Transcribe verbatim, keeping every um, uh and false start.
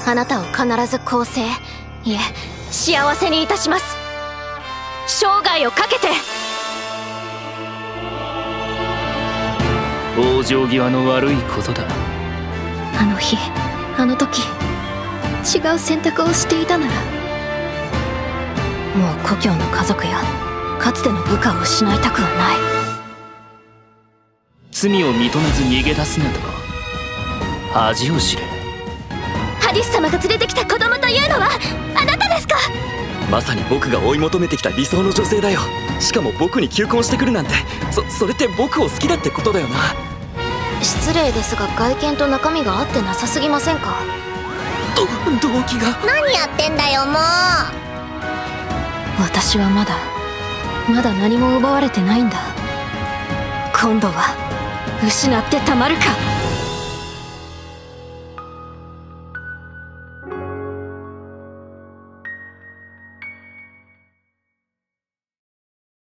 あなたを必ず更生、いえ幸せにいたします。生涯をかけて。 往生際の悪いことだ。 あの日あの時違う選択をしていたなら、もう故郷の家族やかつての部下を失いたくはない。 罪を認めず逃げ出すなど恥を知れ。 ハディス様が連れてきた子供というのはあなたですか？ まさに僕が追い求めてきた理想の女性だよ。しかも僕に求婚してくるなんて、そそれって僕を好きだってことだよな。 失礼ですが外見と中身が合ってなさすぎませんか？ ど動機が。 何やってんだよもう。 私はまだまだ何も奪われてないんだ。今度は失ってたまるか。